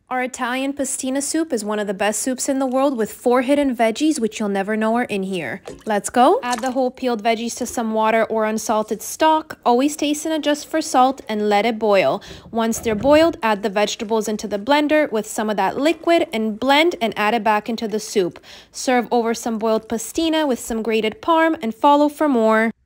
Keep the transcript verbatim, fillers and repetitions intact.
Our Italian pastina soup is one of the best soups in the world with four hidden veggies which you'll never know are in here. Let's go. Add the whole peeled veggies to some water or unsalted stock. Always taste and adjust for salt and let it boil. Once they're boiled, add the vegetables into the blender with some of that liquid and blend and add it back into the soup. Serve over some boiled pastina with some grated parm and follow for more.